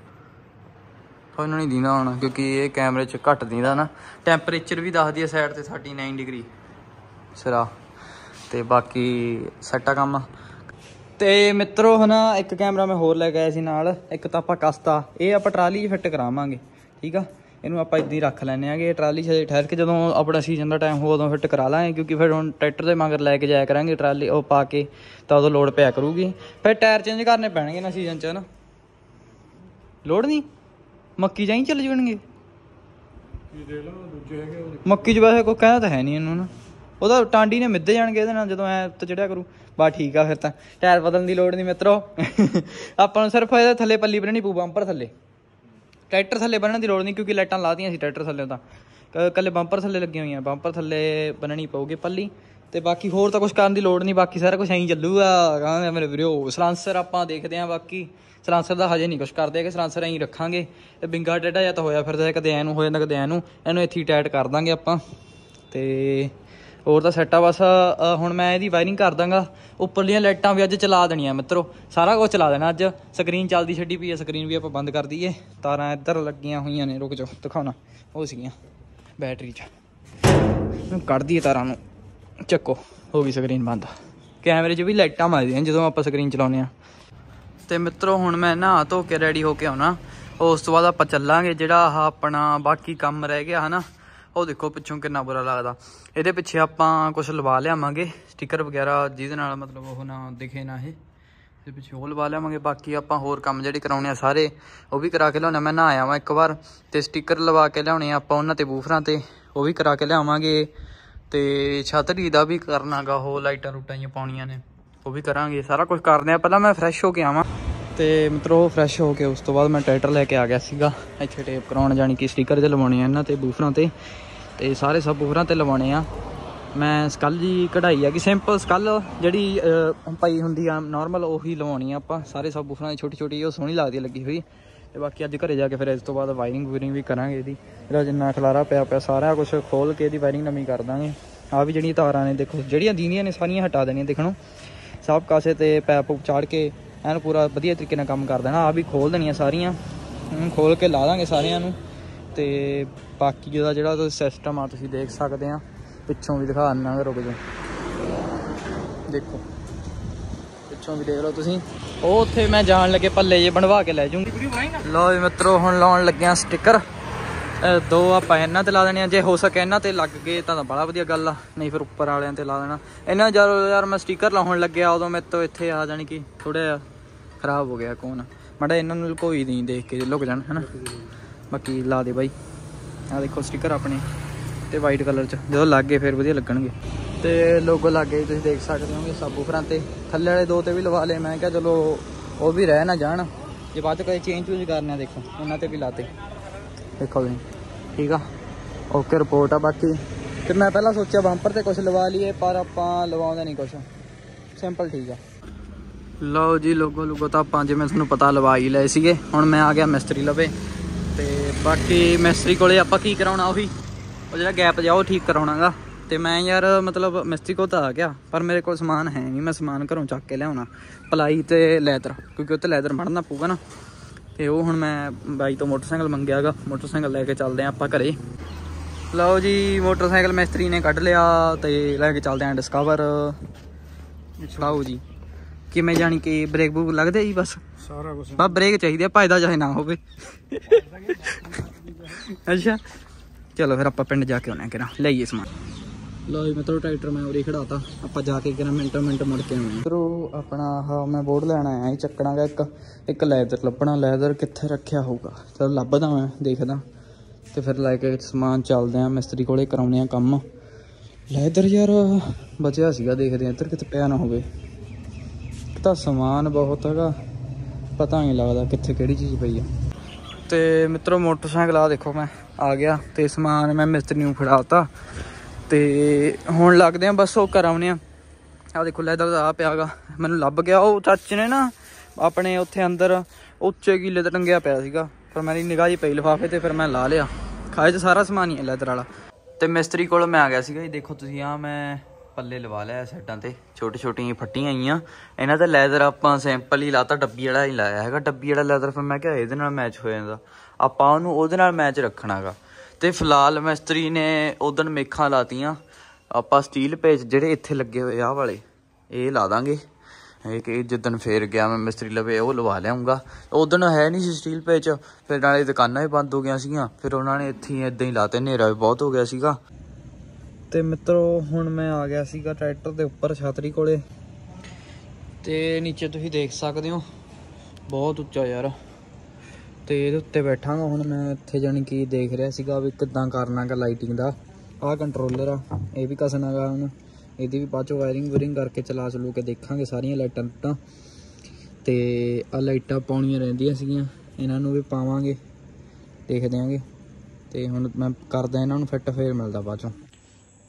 Speaker 1: ਤੁਹਾਨੂੰ ਨਹੀਂ ਦਿੰਦਾ ਹੋਣਾ ਕਿਉਂਕਿ ਇਹ ਕੈਮਰੇ 'ਚ ਘੱਟ ਦਿੰਦਾ ਨਾ। ਟੈਂਪਰੇਚਰ ਵੀ ਦੱਸਦੀ ਹੈ ਸਾਈਡ 'ਤੇ ਥਰਟੀ ਨਾਈਨ ਡਿਗਰੀ ਸਿਰਾ। ਤੇ ਬਾਕੀ ਸੈੱਟ ਆ ਕੰਮ। ਤੇ ਮਿੱਤਰੋ ਹੈ ਨਾ ਇੱਕ ਕੈਮਰਾ ਮੈਂ ਹੋਰ ਲੈ ਕੇ ਆਇਆ ਸੀ ਨਾਲ, ਇੱਕ ਤਾਂ ਆਪਾਂ ਕਸਤਾ, ਇਹ ਆਪਾਂ ਟਰਾਲੀ 'ਚ ਫਿੱਟ ਕਰਾਵਾਂਗੇ, ਠੀਕ ਆ। ਇਹਨੂੰ ਆਪਾਂ ਇੱਦਾਂ ਹੀ ਰੱਖ ਲੈਂਦੇ ਆਂਗੇ ਟਰਾਲੀ 'ਚ, ਠਹਿਰ ਕੇ ਜਦੋਂ ਆਪਣਾ ਸੀਜ਼ਨ ਦਾ ਟਾਈਮ ਹੋ ਉਦੋਂ ਫਿੱਟ ਕਰਾ ਲਾਂਗੇ, ਕਿਉਂਕਿ ਫਿਰ ਹੁਣ ਟਰੈਕਟਰ ਦੇ ਮਗਰ ਲੈ ਕੇ ਜਾਇਆ ਕਰਾਂਗੇ ਟਰਾਲੀ ਉਹ ਪਾ ਕੇ, ਤਾਂ ਉਦੋਂ ਲੋਡ ਪਿਆ ਕਰੂਗੀ। ਫਿਰ ਟਾਇਰ ਚੇਂਜ ਕਰਨੇ ਪੈਣਗੇ ਨਾ ਸੀਜ਼ਨ 'ਚ, ਹੈ ਨਾ ਲੋੜ ਨਹੀਂ ਮੱਕੀ ਜਾਂ ਹੀ ਚੱਲ ਜਾਣਗੇ। ਮੱਕੀ 'ਚ ਵੈਸੇ ਕੋਈ ਕਹਿੰਦਾ ਤਾਂ ਹੈ ਨਹੀਂ ਇਹਨੂੰ ਨਾ, ਉਹਦਾ ਟਾਂਡੀ ਨੇ ਮਿੱਧੇ ਜਾਣਗੇ ਇਹਦੇ ਨਾਲ ਜਦੋਂ ਐ ਉੱਤੇ ਚੜਿਆ ਕਰੂ। ਬਸ ਠੀਕ ਆ ਫਿਰ ਤਾਂ ਟਾਇਰ ਬਦਲਣ ਦੀ ਲੋੜ ਨਹੀਂ ਮਿੱਤਰੋ। ਆਪਾਂ ਨੂੰ ਸਿਰਫ ਇਹਦੇ ਥੱਲੇ ਪੱਲੀ ਬੰਨਣੀ ਪਊ, ਬੰਪਰ ਥੱਲੇ, ਟਰੈਕਟਰ ਥੱਲੇ ਬੰਨਣ ਦੀ ਲੋੜ ਨਹੀਂ ਕਿਉਂਕਿ ਲਾਈਟਾਂ ਲਾਤੀਆਂ ਸੀ ਟਰੈਕਟਰ ਥੱਲੇ, ਤਾਂ ਇਕੱਲੇ ਬੰਪਰ ਥੱਲੇ ਲੱਗੀਆਂ ਹੋਈਆਂ, ਬੰਪਰ ਥੱਲੇ ਬੰਨਣੀ ਪਊਗੀ ਪੱਲੀ। ਤੇ ਬਾਕੀ ਹੋਰ ਤਾਂ ਕੁਝ ਕਰਨ ਦੀ ਲੋੜ ਨਹੀਂ, ਬਾਕੀ ਸਾਰਾ ਕੁਝ ਐਂ ਚੱਲੂਗਾ ਕਹਿੰਦੇ ਮੇਰੇ ਵੀਰੋ। ਸਲਾਂਸਰ ਆਪਾਂ ਦੇਖਦੇ ਹਾਂ, ਬਾਕੀ ਸਲਾਂਸਰ ਦਾ ਹਜੇ ਨਹੀਂ ਕੁਝ ਕਰਦੇ ਕਿ ਸਲਾਂਸਰ ਐਂ ਰੱਖਾਂਗੇ। ਤੇ ਬਿੰਗਾ ਟੇਢਾ ਜਾਂ ਤਾਂ ਹੋਇਆ ਫਿਰਦਾ, ਕਦੇ ਐਂ ਨੂੰ ਹੋ ਜਾਂਦਾ ਕਦੇ ਐਂ ਨੂੰ, ਇਹਨੂੰ ਇੱਥੇ ਟਾਈਟ ਕਰ ਦਾਂਗੇ ਆਪਾਂ। ਤੇ ਹੋਰ ਤਾਂ ਸੈੱਟ ਆ ਬਸ। ਹੁਣ ਮੈਂ ਇਹਦੀ ਵਾਇਰਿੰਗ ਕਰ ਦਾਂਗਾ। ਉੱਪਰਲੀਆਂ ਲਾਈਟਾਂ ਵੀ ਅੱਜ ਚਲਾ ਦੇਣੀਆਂ ਮਿੱਤਰੋ, ਸਾਰਾ ਕੁਝ ਚਲਾ ਦੇਣਾ ਅੱਜ। ਸਕਰੀਨ ਚੱਲਦੀ ਛੱਡੀ ਪਈ ਹੈ, ਸਕਰੀਨ ਵੀ ਆਪਾਂ ਬੰਦ ਕਰ ਦਈਏ। ਤਾਰਾਂ ਇੱਧਰ ਲੱਗੀਆਂ ਹੋਈਆਂ ਨੇ, ਰੁਕ ਜਾਓ ਦਿਖਾਉਣਾ, ਉਹ ਸੀਗੀਆਂ ਬੈਟਰੀ 'ਚ, ਕੱਢ ਦਈਏ ਤਾਰਾਂ ਨੂੰ, ਚੱਕੋ ਹੋ ਗਈ ਸਕਰੀਨ ਬੰਦ। ਕੈਮਰੇ 'ਚ ਵੀ ਲਾਈਟਾਂ ਮਾਰਦੀਆਂ ਜਦੋਂ ਆਪਾਂ ਸਕਰੀਨ ਚਲਾਉਂਦੇ ਹਾਂ। ਤੇ ਮਿੱਤਰੋ ਹੁਣ ਮੈਂ ਨਹਾ ਧੋ ਕੇ ਰੈਡੀ ਹੋ ਕੇ ਆਉਣਾ, ਉਸ ਤੋਂ ਬਾਅਦ ਆਪਾਂ ਚੱਲਾਂਗੇ। ਜਿਹੜਾ ਆਹ ਆਪਣਾ ਬਾਕੀ ਕੰਮ ਰਹਿ ਗਿਆ ਹੈ ਨਾ, ਉਹ ਦੇਖੋ ਪਿੱਛੋਂ ਕਿੰਨਾ ਬੁਰਾ ਲੱਗਦਾ। ਇਹਦੇ ਪਿੱਛੇ ਆਪਾਂ ਕੁਛ ਲਵਾ ਲਿਆਵਾਂਗੇ ਸਟਿੱਕਰ ਵਗੈਰਾ, ਜਿਹਦੇ ਨਾਲ ਮਤਲਬ ਉਹ ਨਾ ਦਿਖੇ ਨਾ, ਇਹ ਇਹਦੇ ਪਿੱਛੇ ਉਹ ਲਵਾ ਲਿਆਵਾਂਗੇ। ਬਾਕੀ ਆਪਾਂ ਹੋਰ ਕੰਮ ਜਿਹੜੇ ਕਰਾਉਣੇ ਆ ਸਾਰੇ ਉਹ ਵੀ ਕਰਾ ਕੇ ਲਿਆਉਣਾ। ਮੈਂ ਨਹਾ ਆਵਾਂ ਇੱਕ ਵਾਰ, ਤੇ ਸਟਿੱਕਰ ਲਵਾ ਕੇ ਲਿਆਉਣੇ ਆਪਾਂ ਉਹਨਾਂ 'ਤੇ ਬੂਫਰਾਂ 'ਤੇ, ਉਹ ਵੀ ਕਰਾ ਕੇ ਲਿਆਵਾਂਗੇ। ਤੇ ਛਤਰੀ ਦਾ ਵੀ ਕਰਨਾ ਗਾ, ਉਹ ਲਾਈਟਾਂ ਰੂਟਾਂ ਜਿਹੀਆਂ ਪਾਉਣੀਆਂ ਨੇ, ਉਹ ਵੀ ਕਰਾਂਗੇ। ਸਾਰਾ ਕੁਝ ਕਰਦੇ ਆ। ਪਹਿਲਾਂ ਮੈਂ ਫਰੈਸ਼ ਹੋ ਕੇ ਆਵਾਂ। ਤੇ ਮਿੱਤਰੋ ਫਰੈਸ਼ ਹੋ ਕੇ ਉਸ ਤੋਂ ਬਾਅਦ ਮੈਂ ਟਰੈਕਟਰ ਲੈ ਕੇ ਆ ਗਿਆ ਸੀਗਾ ਇੱਥੇ ਟੇਪ ਕਰਾਉਣ, ਜਾਣੀ ਕਿ ਸਟਿੱਕਰ 'ਚ ਲਵਾਉਣੇ ਆ ਇਹਨਾਂ 'ਤੇ ਬੂਫਰਾਂ 'ਤੇ, ਤੇ ਸਾਰੇ ਸਭ ਬੂਫਰਾਂ 'ਤੇ ਲਵਾਉਣੇ ਆ। ਮੈਂ ਸਕਲ ਜੀ ਕਢਾਈ ਆ ਕਿ ਸਿੰਪਲ ਸਕਲ ਜਿਹੜੀ ਪਾਈ ਹੁੰਦੀ ਆ ਨੋਰਮਲ, ਉਹੀ ਲਵਾਉਣੀ ਆ ਆਪਾਂ ਸਾਰੇ ਸਭ ਬੂਫਰਾਂ ਦੀ, ਛੋਟੀ ਛੋਟੀ, ਉਹ ਸੋਹਣੀ ਲੱਗਦੀ ਲੱਗੀ ਹੋਈ। ਤੇ ਬਾਕੀ ਅੱਜ ਘਰੇ ਜਾ ਕੇ ਫਿਰ ਇਸ ਤੋਂ ਬਾਅਦ ਵਾਇਰਿੰਗ ਵੂਇਰਿੰਗ ਵੀ ਕਰਾਂਗੇ ਇਹਦੀ। ਇਹਦਾ ਜਿੰਨਾ ਖਲਾਰਾ ਪਿਆ ਪਿਆ ਸਾਰਾ ਕੁਛ ਖੋਲ ਕੇ ਇਹਦੀ ਵਾਇਰਿੰਗ ਨਵੀਂ ਕਰ ਦਾਂਗੇ। ਆਹ ਵੀ ਜਿਹੜੀਆਂ ਤਾਰਾਂ ਨੇ ਦੇਖੋ, ਜਿਹੜੀਆਂ ਦੀਦੀਆਂ ਨੇ ਸਾਰੀਆਂ ਹਟਾ ਦੇਣੀਆਂ ਦੇਖਣੋਂ, ਸਭ ਕਾਸੇ ਤੇ ਪੈਪ ਪੂਪ ਚਾੜ ਕੇ ਐਨ ਪੂਰਾ ਵਧੀਆ ਤਰੀਕੇ ਨਾਲ ਕੰਮ ਕਰ ਦੇਣਾ। ਆਹ ਵੀ ਖੋਲ ਦੇਣੀਆਂ ਸਾਰੀਆਂ, ਖੋਲ ਕੇ ਲਾ ਦਾਂਗੇ ਸਾਰਿਆਂ ਨੂੰ। ਤੇ ਬਾਕੀ ਜਿਹਦਾ ਜਿਹੜਾ ਸਿਸਟਮ ਆ ਤੁਸੀਂ ਦੇਖ ਸਕਦੇ ਆ, ਪਿੱਛੋਂ ਵੀ ਦਿਖਾ ਦਿੰਦਾ, ਰੁਕ ਜਾਓ ਦੇਖੋ ਪਿੱਛੋਂ ਵੀ ਦੇਖ ਲਓ ਤੁਸੀਂ। ਉਹ ਉੱਥੇ ਮੈਂ ਜਾਣ ਲੱਗੇ ਪੱਲੇ ਜੇ ਬਣਵਾ ਕੇ ਲੈ ਜੂੰਗੀ। ਲਓ ਜੀ ਮਿੱਤਰੋ ਹੁਣ ਲਾਉਣ ਲੱਗਿਆ ਸਟਿੱਕਰ। ਦੋ ਆਪਾਂ ਇਹਨਾਂ 'ਤੇ ਲਾ ਦੇਣੇ ਆ, ਜੇ ਹੋ ਸਕੇ ਇਹਨਾਂ 'ਤੇ ਲੱਗ ਗਏ ਤਾਂ ਬੜਾ ਵਧੀਆ ਗੱਲ ਆ, ਨਹੀਂ ਫਿਰ ਉੱਪਰ ਵਾਲਿਆਂ 'ਤੇ ਲਾ ਦੇਣਾ। ਇਹਨਾਂ ਜਦੋਂ ਯਾਰ ਮੈਂ ਸਟਿੱਕਰ ਲਾਉਣ ਲੱਗਿਆ ਉਦੋਂ ਮੇਰੇ ਤੋਂ ਇੱਥੇ ਆ ਜਾਣੀ ਕਿ ਥੋੜ੍ਹਾ ਜਿਹਾ ਖ਼ਰਾਬ ਹੋ ਗਿਆ ਕੋਨ, ਮਾੜਾ ਇਹਨਾਂ ਨੂੰ ਕੋਈ ਨਹੀਂ ਦੇਖ ਕੇ ਲੁਕ ਜਾਣ ਹੈ ਨਾ। ਬਾਕੀ ਲਾ ਦੇ ਬਾਈ, ਆਹ ਦੇਖੋ ਸਟਿੱਕਰ ਆਪਣੇ ਤੇ ਵਾਈਟ ਕਲਰ 'ਚ ਜਦੋਂ ਲੱਗ ਗਏ ਫਿਰ ਵਧੀਆ ਲੱਗਣਗੇ। ਤੇ ਲੋਗੋ ਲੱਗ ਗਏ ਤੁਸੀਂ ਦੇਖ ਸਕਦੇ ਹੋਗੇ ਸਭ ਬੂਫਰਾਂ 'ਤੇ। ਥੱਲੇ ਵਾਲੇ ਦੋ 'ਤੇ ਵੀ ਲਵਾ ਲਏ, ਮੈਂ ਕਿਹਾ ਚਲੋ ਉਹ ਵੀ ਰਹਿ ਨਾ ਜਾਣ, ਜੇ ਬਾਅਦ 'ਚ ਕਦੇ ਚੇਂਜ ਚੂੰਜ ਕਰਨੇ ਆ ਦੇਖੋ ਉਹਨਾਂ 'ਤੇ ਵੀ ਲਾਤੇ। ਦੇਖੋ ਤੁਸੀਂ ਠੀਕ ਆ, ਓਕੇ ਰਿਪੋਰਟ ਆ। ਬਾਕੀ ਤੇ ਮੈਂ ਪਹਿਲਾਂ ਸੋਚਿਆ ਬੰਪਰ 'ਤੇ ਕੁਛ ਲਵਾ ਲਈਏ, ਪਰ ਆਪਾਂ ਲਵਾਉਂਦੇ ਨਹੀਂ ਕੁਛ, ਸਿੰਪਲ ਠੀਕ ਆ। ਲਓ ਜੀ ਲੋਗੋ ਲੂਗੋ ਤਾਂ ਆਪਾਂ ਜਿਵੇਂ ਤੁਹਾਨੂੰ ਪਤਾ ਲਵਾ ਹੀ ਲਏ ਸੀਗੇ। ਹੁਣ ਮੈਂ ਆ ਗਿਆ ਮਿਸਤਰੀ ਲਵੇ, ਤੇ ਬਾਕੀ ਮਿਸਤਰੀ ਕੋਲੇ ਆਪਾਂ ਕੀ ਕਰਾਉਣਾ, ਉਹੀ ਉਹ ਜਿਹੜਾ ਗੈਪ ਜਾ ਉਹ ਠੀਕ ਕਰਾਉਣਾ ਗਾ। ਤੇ ਮੈਂ ਯਾਰ ਮਤਲਬ ਮਿਸਤਰੀ ਕੋਲ ਤਾਂ ਆ ਗਿਆ, ਪਰ ਮੇਰੇ ਕੋਲ ਸਮਾਨ ਹੈ ਨਹੀਂ, ਮੈਂ ਸਮਾਨ ਘਰੋਂ ਚੱਕ ਕੇ ਲਿਆਉਣਾ, ਪਲਾਈ ਤੇ ਲੈਦਰ, ਕਿਉਂਕਿ ਉੱਤੇ ਲੈਦਰ ਮੜਨਾ ਪਊਗਾ ਨਾ। ਤੇ ਉਹ ਹੁਣ ਮੈਂ ਬਾਈ ਤੋਂ ਮੋਟਰਸਾਈਕਲ ਮੰਗਿਆ ਗਾ, ਮੋਟਰਸਾਈਕਲ ਲੈ ਕੇ ਚੱਲਦੇ ਹਾਂ ਆਪਾਂ ਘਰੇ। ਲਓ ਜੀ ਮੋਟਰਸਾਈਕਲ ਮਿਸਤਰੀ ਨੇ ਕੱਢ ਲਿਆ ਤੇ ਲੈ ਕੇ ਚੱਲਦੇ ਹਾਂ ਡਿਸਕਵਰ। ਲਓ ਜੀ ਕਿਵੇਂ ਜਾਣੀ ਕਿ ਬ੍ਰੇਕ ਬੂਕ ਲੱਗਦੇ ਜੀ, ਬਸ ਸਾਰਾ ਕੁਝ ਬਸ ਬ੍ਰੇਕ ਚਾਹੀਦੀ ਆ, ਭਜਦਾ ਚਾਹੇ ਨਾ ਹੋਵੇ। ਅੱਛਾ ਚਲੋ ਫਿਰ ਆਪਾਂ ਪਿੰਡ ਜਾ ਕੇ ਆਉਣਾ ਕਿਰਾ ਲਈਏ ਸਮਾਨ। ਲਓ ਜੀ ਮਤਲਬ ਟਰੈਕਟਰ ਮੈਂ ਉਰੇ ਖੜਾਤਾ, ਆਪਾਂ ਜਾ ਕੇ ਕਿਰਾ ਮਿੰਟੋ ਮਿੰਟ ਮੁੜ ਕੇ ਆਉਣਾ। ਫਿਰ ਆਪਣਾ ਆਹ ਮੈਂ ਬੋਰਡ ਲੈਣਾ ਆਇਆ, ਚੱਕਣਾ ਗਾ ਇੱਕ ਇੱਕ ਲੈਦਰ ਲੱਭਣਾ। ਲੈਦਰ ਕਿੱਥੇ ਰੱਖਿਆ ਹੋਊਗਾ, ਚਲ ਲੱਭਦਾ ਮੈਂ ਦੇਖਦਾ, ਤੇ ਫਿਰ ਲੈ ਕੇ ਸਮਾਨ ਚੱਲਦੇ ਆ ਮਿਸਤਰੀ ਕੋਲੇ, ਕਰਾਉਂਦੇ ਆ ਕੰਮ। ਲੈਦਰ ਯਾਰ ਬਚਿਆ ਸੀਗਾ, ਦੇਖਦੇ ਆ ਇੱਧਰ ਕਿਤੇ ਪਿਆ ਨਾ ਹੋਵੇ। ਤਾਂ ਸਮਾਨ ਬਹੁਤ ਹੈਗਾ, ਪਤਾ ਨਹੀਂ ਲੱਗਦਾ ਕਿੱਥੇ ਕਿਹੜੀ ਚੀਜ਼ ਪਈ ਆ। ਤੇ ਮਿੱਤਰੋ ਮੋਟਰਸਾਈਕਲ ਆ ਦੇਖੋ ਮੈਂ ਆ ਗਿਆ, ਤੇ ਸਮਾਨ ਮੈਂ ਮਿਸਤਰੀ ਨੂੰ ਫੜਾਤਾ, ਤੇ ਹੁਣ ਲੱਗਦੇ ਆ ਬਸ ਉਹ ਕਰਾਉਣੇ ਆ। ਆਹ ਦੇਖੋ ਲੈਦਰ ਦਾ ਆ ਪਿਆ ਗਾ, ਮੈਨੂੰ ਲੱਭ ਗਿਆ। ਉਹ ਚਾਚੇ ਨੇ ਨਾ ਆਪਣੇ ਉੱਥੇ ਅੰਦਰ ਉੱਚੇ ਕੀਲੇ ਤੇ ਟੰਗਿਆ ਪਿਆ ਸੀਗਾ, ਪਰ ਮੇਰੀ ਨਿਗਾਹ ਜੀ ਪਈ ਲਿਫਾਫੇ ਤੇ, ਫਿਰ ਮੈਂ ਲਾ ਲਿਆ। ਖਾਏ 'ਚ ਸਾਰਾ ਸਮਾਨ ਹੀ ਹੈ ਲੈਦਰ ਵਾਲਾ। ਤੇ ਮਿਸਤਰੀ ਕੋਲ ਮੈਂ ਆ ਗਿਆ ਸੀਗਾ ਜੀ, ਦੇਖੋ ਤੁਸੀਂ ਆ ਮੈਂ ਪੱਲੇ ਲਵਾ ਲਿਆ ਸਾਈਡਾਂ ਤੇ, ਛੋਟੀ ਛੋਟੀਆਂ ਫੱਟੀਆਂ ਆਈਆਂ ਇਹਨਾਂ ਤੇ। ਲੈਦਰ ਆਪਾਂ ਸਿੰਪਲ ਹੀ ਲਾਤਾ, ਡੱਬੀ ਵਾਲਾ ਹੀ ਲਾਇਆ ਹੈਗਾ, ਡੱਬੀ ਵਾਲਾ ਲੈਦਰ। ਫਿਰ ਮੈਂ ਕਿਹਾ ਇਹਦੇ ਨਾਲ ਮੈਚ ਹੋ ਜਾਂਦਾ, ਆਪਾਂ ਉਹਨੂੰ ਉਹਦੇ ਨਾਲ ਮੈਚ ਰੱਖਣਾ ਗਾ। ਤੇ ਫਿਲਹਾਲ ਮਿਸਤਰੀ ਨੇ ਉਦਣ ਮੇਖਾਂ ਲਾਤੀਆਂ, ਆਪਾਂ ਸਟੀਲ ਪੇਚ ਜਿਹੜੇ ਇੱਥੇ ਲੱਗੇ ਹੋਏ ਆਹ ਵਾਲੇ ਇਹ ਲਾ ਦਾਂਗੇ। ਇਹ ਕਿ ਜਿੱਦਣ ਫੇਰ ਗਿਆ ਮੈਂ ਮਿਸਤਰੀ ਲਵੇ ਉਹ ਲਵਾ ਲਿਆਉਂਗਾ। ਉਦਣ ਹੈ ਨਹੀਂ ਸੀ ਸਟੀਲ ਪੇਚ, ਫਿਰ ਨਾਲੇ ਦੁਕਾਨਾਂ ਵੀ ਬੰਦ ਹੋ ਗਈਆਂ ਸੀਗੀਆਂ, ਫਿਰ ਉਹਨਾਂ ਨੇ ਇੱਥੇ ਇੱਦਾਂ ਹੀ ਲਾਤੇ, ਹਨੇਰਾ ਵੀ ਬਹੁਤ ਹੋ ਗਿਆ ਸੀਗਾ। ਤੇ ਮਿੱਤਰੋ ਹੁਣ ਮੈਂ ਆ ਗਿਆ ਸੀਗਾ ਟਰੈਕਟਰ ਦੇ ਉੱਪਰ ਛਤਰੀ ਕੋਲੇ, ਤੇ ਨੀਚੇ ਤੁਸੀਂ ਦੇਖ ਸਕਦੇ ਹੋ ਬਹੁਤ ਉੱਚਾ ਯਾਰ, ਤੇ ਇਹਦੇ ਉੱਤੇ ਬੈਠਾਂਗਾ ਹੁਣ ਮੈਂ। ਇੱਥੇ ਜਾਣੀ ਕਿ ਦੇਖ ਰਿਹਾ ਸੀਗਾ ਵੀ ਕਿੱਦਾਂ ਕਰਨਾ ਗਾ ਲਾਈਟਿੰਗ ਦਾ। ਆਹ ਕੰਟਰੋਲਰ ਆ, ਇਹ ਵੀ ਕੱਸਣਾ ਗਾ ਹੁਣ, ਇਹਦੀ ਵੀ ਬਾਅਦ ਚੋਂ ਵਾਇਰਿੰਗ ਵੂਰਿੰਗ ਕਰਕੇ ਚਲਾ ਚਲੂ ਕੇ ਦੇਖਾਂਗੇ ਸਾਰੀਆਂ ਲਾਈਟਾਂ ਲੂਟਾਂ। ਤੇ ਆਹ ਲਾਈਟਾਂ ਪਾਉਣੀਆਂ ਰਹਿੰਦੀਆਂ ਸੀਗੀਆਂ, ਇਹਨਾਂ ਨੂੰ ਵੀ ਪਾਵਾਂਗੇ, ਦੇਖ ਦਿਆਂਗੇ। ਤੇ ਹੁਣ ਮੈਂ ਕਰਦਾ ਇਹਨਾਂ ਨੂੰ ਫਿੱਟ, ਫੇਰ ਮਿਲਦਾ ਬਾਅਦ ਚੋਂ।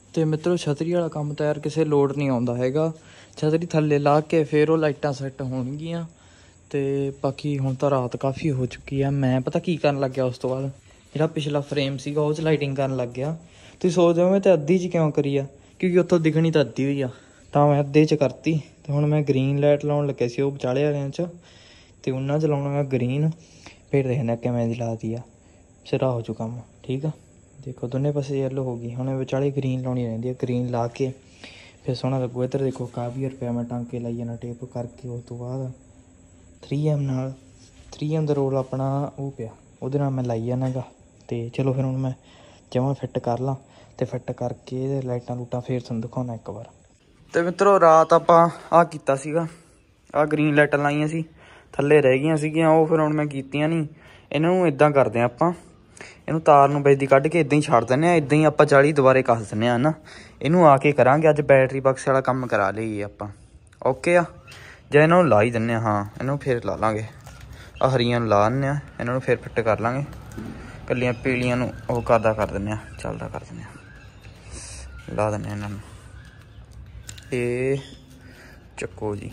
Speaker 1: ਤੇ ਮਿੱਤਰੋ ਛਤਰੀ ਵਾਲਾ ਕੰਮ ਤਾਂ ਯਾਰ ਕਿਸੇ ਲੋੜ ਨਹੀਂ ਆਉਂਦਾ ਹੈਗਾ। ਛਤਰੀ ਥੱਲੇ ਲਾ ਕੇ ਫਿਰ ਉਹ ਲਾਈਟਾਂ ਸੈੱਟ ਹੋਣਗੀਆਂ। ਤੇ ਬਾਕੀ ਹੁਣ ਤਾਂ ਰਾਤ ਕਾਫੀ ਹੋ ਚੁੱਕੀ ਆ। ਮੈਂ ਪਤਾ ਕੀ ਕਰਨ ਲੱਗਿਆ ਉਸ ਤੋਂ ਬਾਅਦ, ਜਿਹੜਾ ਪਿਛਲਾ ਫਰੇਮ ਸੀਗਾ ਉਹ 'ਚ ਲਾਈਟਿੰਗ ਕਰਨ ਲੱਗ ਗਿਆ। ਤੁਸੀਂ ਸੋਚਦੇ ਹੋ ਮੈਂ ਤਾਂ ਅੱਧੀ 'ਚ ਕਿਉਂ ਕਰੀ ਆ, ਕਿਉਂਕਿ ਉੱਥੋਂ ਦਿਖਣੀ ਤਾਂ ਅੱਧੀ ਹੋਈ ਆ, ਤਾਂ ਮੈਂ ਅੱਧੇ 'ਚ ਕਰਤੀ। ਅਤੇ ਹੁਣ ਮੈਂ ਗਰੀਨ ਲਾਈਟ ਲਾਉਣ ਲੱਗਿਆ ਸੀ ਉਹ ਵਿਚਾਲੇ ਵਾਲਿਆਂ 'ਚ, ਅਤੇ ਉਹਨਾਂ 'ਚ ਲਾਉਣਾ ਮੈਂ ਗਰੀਨ। ਫਿਰ ਦੇਖਦੇ ਕਿਵੇਂ ਦੀ ਲਾਤੀ ਆ, ਸਿਰਾ ਹੋ ਜੂ ਕੰਮ। ਠੀਕ ਆ, ਦੇਖੋ ਦੋਨੇ ਪਾਸੇ ਯੈਲੋ ਹੋ ਗਈ। ਹੁਣ ਵਿਚਾਲੇ ਗਰੀਨ ਲਾਉਣੀ ਰਹਿੰਦੀ ਆ। ਗਰੀਨ ਲਾ ਕੇ ਫਿਰ ਸੋਹਣਾ ਲੱਗੂ। ਇੱਧਰ ਦੇਖੋ ਕਾਫੀ ਰੁਪਇਆ ਮੈਂ ਟਾਂਕੇ ਲਾਈ ਜਾਣਾ ਟੇਪ ਕਰਕੇ। ਉਸ ਤੋਂ ਬਾਅਦ ਥਰੀ ਐਮ ਨਾਲ ਥਰੀ ਐਮ ਦਾ ਰੋਲ ਆਪਣਾ ਉਹ ਪਿਆ, ਉਹਦੇ ਨਾਲ ਮੈਂ ਲਾਈ ਜਾਣਾ ਗਾ। ਅਤੇ ਚਲੋ ਫਿਰ ਹੁਣ ਮੈਂ ਜਮਾਂ ਫਿੱਟ ਕਰ ਲਾਂ, ਅਤੇ ਫਿੱਟ ਕਰਕੇ ਇਹਦੇ ਲਾਈਟਾਂ ਲੂਟਾਂ ਫਿਰ ਤੁਹਾਨੂੰ ਦਿਖਾਉਣਾ ਇੱਕ ਵਾਰ। ਅਤੇ ਮਿੱਤਰੋ ਰਾਤ ਆਪਾਂ ਆਹ ਕੀਤਾ ਸੀਗਾ, ਆਹ ਗਰੀਨ ਲਾਈਟਾਂ ਲਾਈਆਂ ਸੀ, ਥੱਲੇ ਰਹਿ ਗਈਆਂ ਸੀਗੀਆਂ ਉਹ, ਫਿਰ ਹੁਣ ਮੈਂ ਕੀਤੀਆਂ ਨਹੀਂ। ਇਹਨਾਂ ਨੂੰ ਇੱਦਾਂ ਕਰਦੇ ਹਾਂ ਆਪਾਂ, ਇਹਨੂੰ ਤਾਰ ਨੂੰ ਵਿੱਚ ਦੀ ਕੱਢ ਕੇ ਇੱਦਾਂ ਹੀ ਛੱਡ ਦਿੰਦੇ ਹਾਂ। ਇੱਦਾਂ ਹੀ ਆਪਾਂ ਜਾਲੀ ਦੁਬਾਰੇ ਕੱਸ ਦਿੰਦੇ ਹਾਂ ਨਾ। ਇਹਨੂੰ ਆ ਕੇ ਕਰਾਂਗੇ ਅੱਜ ਬੈਟਰੀ ਬਕਸ ਵਾਲਾ ਕੰਮ ਕਰਾ ਲਈਏ ਆਪਾਂ। ਓਕੇ ਆ, ਜਾਂ ਇਹਨਾਂ ਨੂੰ ਲਾ ਹੀ ਦਿੰਦੇ ਹਾਂ। ਹਾਂ ਇਹਨੂੰ ਫਿਰ ਲਾ ਲਾਂਗੇ, ਆਹ ਹਰੀਆਂ ਨੂੰ ਲਾ ਦਿੰਦੇ ਹਾਂ, ਇਹਨਾਂ ਨੂੰ ਫਿਰ ਫਿੱਟ ਕਰ ਲਾਂਗੇ। ਇਕੱਲੀਆਂ ਪੀਲੀਆਂ ਨੂੰ ਉਹ ਕਰਦਾ ਕਰ ਦਿੰਦੇ ਹਾਂ, ਚੱਲਦਾ ਕਰ ਦਿੰਦੇ ਹਾਂ, ਲਾ ਦਿੰਦੇ ਹਾਂ ਇਹਨਾਂ ਨੂੰ। ਇਹ ਚੱਕੋ ਜੀ,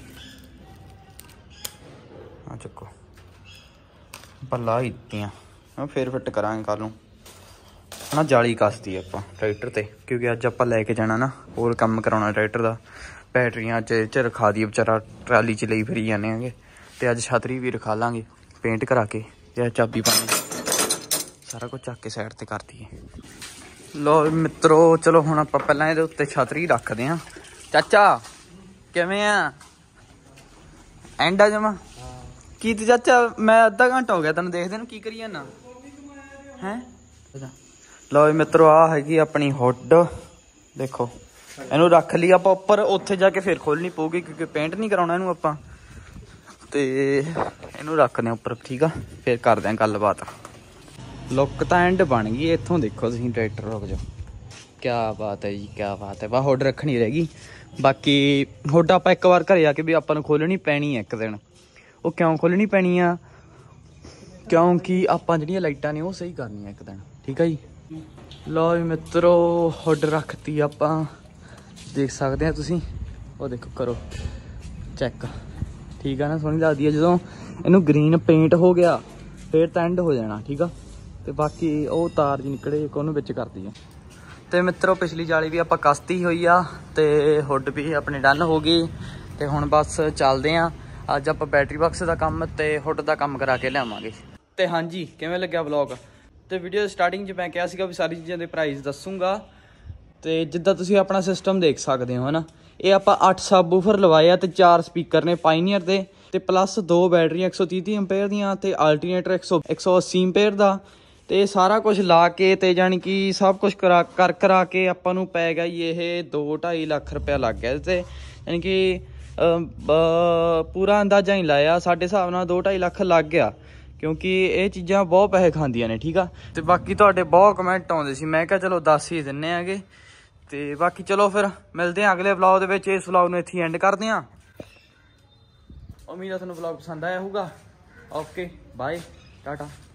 Speaker 1: ਹਾਂ ਚੱਕੋ, ਆਪਾਂ ਲਾ ਹੀ ਦਿੱਤੀਆਂ। ਫਿਰ ਫਿੱਟ ਕਰਾਂਗੇ ਕੱਲ੍ਹ ਨੂੰ ਨਾ। ਜਾਲੀ ਕੱਸਦੀ ਆਪਾਂ ਟਰੈਕਟਰ 'ਤੇ, ਕਿਉਂਕਿ ਅੱਜ ਆਪਾਂ ਲੈ ਕੇ ਜਾਣਾ ਨਾ ਹੋਰ ਕੰਮ ਕਰਾਉਣਾ ਟਰੈਕਟਰ ਦਾ। ਬੈਟਰੀਆਂ 'ਚ 'ਚ ਰਖਾ ਦੀ ਵਿਚਾਰਾ, ਟਰਾਲੀ 'ਚ ਲਈ ਫਿਰੀ ਜਾਂਦੇ ਹੈਗੇ। ਅਤੇ ਅੱਜ ਛਤਰੀ ਵੀ ਰਖਾ ਲਾਂਗੇ ਪੇਂਟ ਕਰਾ ਕੇ, ਅਤੇ ਚਾਬੀ ਪਾਣੀ ਸਾਰਾ ਕੁਝ ਚੱਕ ਕੇ ਸਾਈਡ 'ਤੇ ਕਰ ਦਈਏ। ਲਓ ਮਿੱਤਰੋ ਚਲੋ ਹੁਣ ਆਪਾਂ ਪਹਿਲਾਂ ਇਹਦੇ ਉੱਤੇ ਛਤਰੀ ਰੱਖਦੇ ਹਾਂ। ਚਾਚਾ ਕਿਵੇਂ ਆ? ਐਂਡ ਆ ਜਮਾ ਕੀ ਤੇ ਚਾਚਾ, ਮੈਂ ਅੱਧਾ ਘੰਟਾ ਹੋ ਗਿਆ ਤੈਨੂੰ ਦੇਖਦੇ ਨੂੰ, ਕੀ ਕਰੀ ਜਾਂਦਾ ਹੈਂ? ਲਓ ਮਿੱਤਰੋ ਆਹ ਹੈਗੀ ਆਪਣੀ ਹੁੱਡ, ਦੇਖੋ ਇਹਨੂੰ ਰੱਖ ਲਈ ਆਪਾਂ ਉੱਪਰ। ਉੱਥੇ ਜਾ ਕੇ ਫਿਰ ਖੋਲ੍ਹਣੀ ਪਊਗੀ ਕਿਉਂਕਿ ਪੇਂਟ ਨਹੀਂ ਕਰਾਉਣਾ ਇਹਨੂੰ ਆਪਾਂ। ਅਤੇ ਇਹਨੂੰ ਰੱਖਦੇ ਹਾਂ ਉੱਪਰ। ਠੀਕ ਆ, ਫਿਰ ਕਰਦੇ ਹਾਂ ਗੱਲਬਾਤ। ਲੁੱਕ ਤਾਂ ਐਂਡ ਬਣ ਗਈ ਇੱਥੋਂ, ਦੇਖੋ ਤੁਸੀਂ ਟਰੈਕਟਰ ਰੁਕ ਜਾਓ। ਕਿਆ ਬਾਤ ਹੈ ਜੀ, ਕਿਆ ਬਾਤ ਹੈ। ਬਸ ਹੁੱਡ ਰੱਖਣੀ ਰਹਿ ਗਈ, ਬਾਕੀ ਹੁੱਡ ਆਪਾਂ ਇੱਕ ਵਾਰ ਘਰੇ ਆ ਕੇ ਵੀ ਆਪਾਂ ਨੂੰ ਖੋਲ੍ਹਣੀ ਪੈਣੀ ਹੈ ਇੱਕ ਦਿਨ। ਉਹ ਕਿਉਂ ਖੋਲ੍ਹਣੀ ਪੈਣੀ ਆ, ਕਿਉਂਕਿ ਆਪਾਂ ਜਿਹੜੀਆਂ ਲਾਈਟਾਂ ਨੇ ਉਹ ਸਹੀ ਕਰਨੀਆਂ ਇੱਕ ਦਿਨ। ਠੀਕ ਆ ਜੀ। ਲਓ ਵੀ ਮਿੱਤਰੋ ਹੁੱਡ ਰੱਖਤੀ ਆਪਾਂ, ਦੇਖ ਸਕਦੇ ਆ ਤੁਸੀਂ, ਉਹ ਦੇਖੋ ਕਰੋ ਚੈੱਕ। ਠੀਕ ਆ ਨਾ, ਸੋਹਣੀ ਲੱਗਦੀ ਹੈ। ਜਦੋਂ ਇਹਨੂੰ ਗਰੀਨ ਪੇਂਟ ਹੋ ਗਿਆ ਫਿਰ ਤਾਂ ਐਂਡ ਹੋ ਜਾਣਾ। ਠੀਕ ਆ, ਅਤੇ ਬਾਕੀ ਉਹ ਤਾਰ ਜੀ ਨਿਕਲੇ ਇੱਕ ਉਹਨੂੰ ਵਿੱਚ ਕਰਦੀ ਆ। ਅਤੇ ਮਿੱਤਰੋ ਪਿਛਲੀ ਜਾਲੀ ਵੀ ਆਪਾਂ ਕੱਸਤੀ ਹੋਈ ਆ, ਅਤੇ ਹੁੱਡ ਵੀ ਆਪਣੀ ਡਨ ਹੋ ਗਈ। ਅਤੇ ਹੁਣ ਬਸ ਚੱਲਦੇ ਹਾਂ। ਅੱਜ ਆਪਾਂ ਬੈਟਰੀ ਬਾਕਸ ਦਾ ਕੰਮ ਅਤੇ ਹੁੱਡ ਦਾ ਕੰਮ ਕਰਾ ਕੇ ਲਿਆਵਾਂਗੇ। ਅਤੇ ਹਾਂਜੀ ਕਿਵੇਂ ਲੱਗਿਆ ਵਲੋਗ? ਅਤੇ ਵੀਡੀਓ ਸਟਾਰਟਿੰਗ 'ਚ ਮੈਂ ਕਿਹਾ ਸੀਗਾ ਵੀ ਸਾਰੀ ਚੀਜ਼ਾਂ ਦੇ ਪ੍ਰਾਈਸ ਦੱਸੂੰਗਾ। ਅਤੇ ਜਿੱਦਾਂ ਤੁਸੀਂ ਆਪਣਾ ਸਿਸਟਮ ਦੇਖ ਸਕਦੇ ਹੋ ਹੈ ਨਾ, ਇਹ ਆਪਾਂ ਅੱਠ ਸਬਵੂਫਰ ਲਵਾਏ ਆ, ਅਤੇ ਚਾਰ ਸਪੀਕਰ ਨੇ ਪਾਈਨੀਅਰ ਦੇ, ਅਤੇ ਪਲੱਸ ਦੋ ਬੈਟਰੀਆਂ ਇੱਕ ਸੌ ਤੀਹ ਤੀਹ ਅੰਪੇਅਰ ਦੀਆਂ, ਅਤੇ ਅਲਟਰਨੇਟਰ ਇੱਕ ਸੌ ਇੱਕ ਸੌ ਅੱਸੀ ਅੰਪੇਅਰ ਦਾ। ਅਤੇ ਸਾਰਾ ਕੁਛ ਲਾ ਕੇ ਅਤੇ ਜਾਣੀ ਕਿ ਸਭ ਕੁਛ ਕਰਾ ਕਰ ਕਰਾ ਕੇ ਆਪਾਂ ਨੂੰ ਪੈ ਗਿਆ ਜੀ ਇਹ ਦੋ ਢਾਈ ਲੱਖ ਰੁਪਇਆ ਲੱਗ ਗਿਆ ਇਹਦੇ 'ਤੇ। ਯਾਨੀ ਕਿ ਪੂਰਾ ਅੰਦਾਜ਼ਾ ਹੀ ਲਾਇਆ, ਸਾਡੇ ਹਿਸਾਬ ਨਾਲ ਦੋ ਢਾਈ ਲੱਖ ਲੱਗ ਗਿਆ, ਕਿਉਂਕਿ ਇਹ ਚੀਜ਼ਾਂ ਬਹੁਤ ਪੈਸੇ ਖਾਂਦੀਆਂ ਨੇ। ਠੀਕ ਆ, ਅਤੇ ਬਾਕੀ ਤੁਹਾਡੇ ਬਹੁਤ ਕਮੈਂਟ ਆਉਂਦੇ ਸੀ, ਮੈਂ ਕਿਹਾ ਚਲੋ ਦੱਸ ਹੀ ਦਿੰਦੇ ਹੈਗੇ। ਅਤੇ ਬਾਕੀ ਚਲੋ ਫਿਰ ਮਿਲਦੇ ਹਾਂ ਅਗਲੇ ਵਲੌਗ ਦੇ ਵਿੱਚ। ਇਸ ਵਲੌਗ ਨੂੰ ਇੱਥੇ ਐਂਡ ਕਰਦੇ ਹਾਂ। ਉਮੀਦ ਹੈ ਤੁਹਾਨੂੰ ਵਲੌਗ ਪਸੰਦ ਆਇਆ ਹੋਊਗਾ। Okay bye, Tata.